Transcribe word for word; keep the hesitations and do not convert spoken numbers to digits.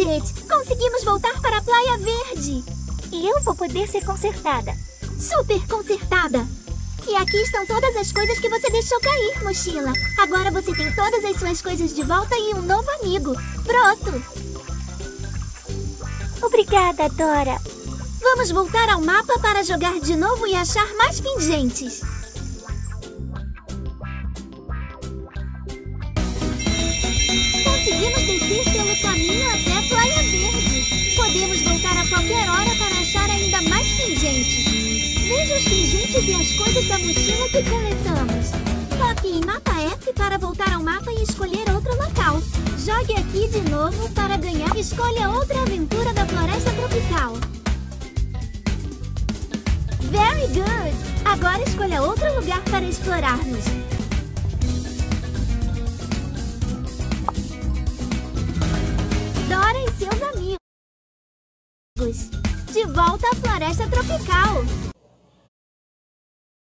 it! Conseguimos voltar para a Praia Verde! E eu vou poder ser consertada. Super consertada! E aqui estão todas as coisas que você deixou cair, mochila. Agora você tem todas as suas coisas de volta e um novo amigo. Pronto! Obrigada, Dora. Vamos voltar ao mapa para jogar de novo e achar mais pingentes. Conseguimos descer pelo caminho até a Praia Verde. Podemos voltar a qualquer hora para achar ainda mais pingentes. Veja os pingentes e as coisas da mochila que coletamos. Toque em Mapa F para voltar ao mapa e escolher outro local. Jogue aqui de novo para ganhar. Escolha outra aventura da Floresta Tropical. Very good! Agora escolha outro lugar para explorarmos. Dora e seus amigos. De volta à Floresta Tropical.